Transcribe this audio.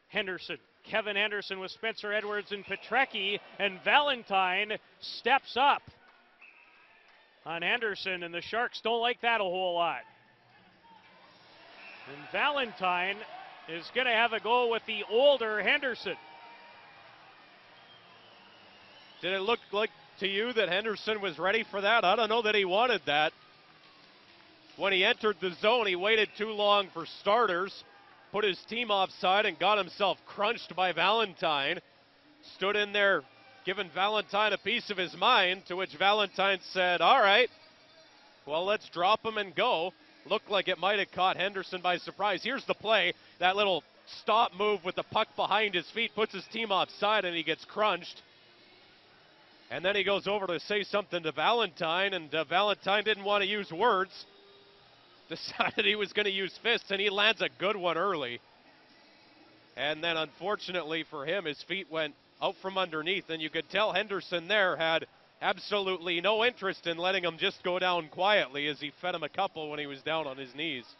Henderson. Kevin Henderson with Spencer Edwards and Petrecki, and Valentine steps up on Henderson, and the Sharks don't like that a whole lot. And Valentine is going to have a go with the older Henderson. Did it look like to you that Henderson was ready for that? I don't know that he wanted that. When he entered the zone, he waited too long for starters, put his team offside, and got himself crunched by Valentine. Stood in there giving Valentine a piece of his mind, to which Valentine said, all right, well, let's drop him and go. Looked like it might have caught Henderson by surprise. Here's the play, that little stop move with the puck behind his feet, puts his team offside, and he gets crunched. And then he goes over to say something to Valentine, and Valentine didn't want to use words. Decided he was going to use fists, and he lands a good one early. And then unfortunately for him, his feet went out from underneath, and you could tell Henderson there had absolutely no interest in letting him just go down quietly, as he fed him a couple when he was down on his knees.